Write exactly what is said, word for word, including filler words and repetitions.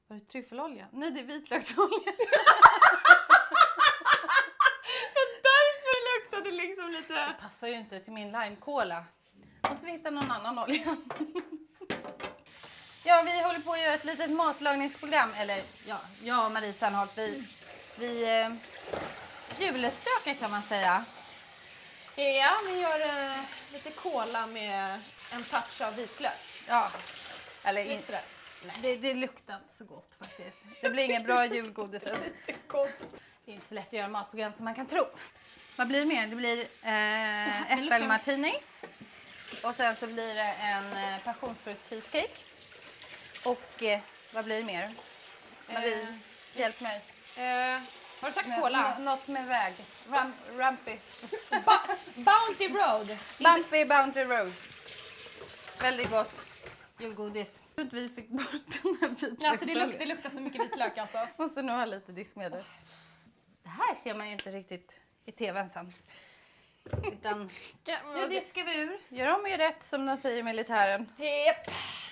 Var det tryffelolja? Nej, det är vitlöksolja. Därför luktar det liksom lite... Det passar ju inte till min lime-cola. Måste vi hitta någon annan olja. Ja, vi håller på att göra ett litet matlagningsprogram. Eller ja, jag och Marie Sandholt, vi, vi eh, julestökar kan man säga. Ja, vi gör eh, lite cola med en touch av vitlök. Ja, eller in, Lite sådär. det, det luktar inte så gott faktiskt. Det blir ingen bra julgodis. Det är gott. Det är inte så lätt att göra matprogram som man kan tro. Vad blir det mer? Det blir eh, luktar- äppelmartini. Och sen så blir det en eh, passionsfrukts-cheesecake. Och eh, vad blir det mer? Marie, Eh, hjälp mig. Eh, har du sagt Nå- cola? nå- något med väg. Rum, rumpy. Ba- Bounty Road. Bumpy Bounty Road. Väldigt gott julgodis. Jag tror inte vi fick bort den här vitlöksoljan. Alltså det, luk- det luktar så mycket vitlök alltså. Måste nog ha lite diskmedel. Det här ser man ju inte riktigt i tvn sen. Utan nu diskar vi ur. Gör om och gör rätt som de säger i militären. Japp.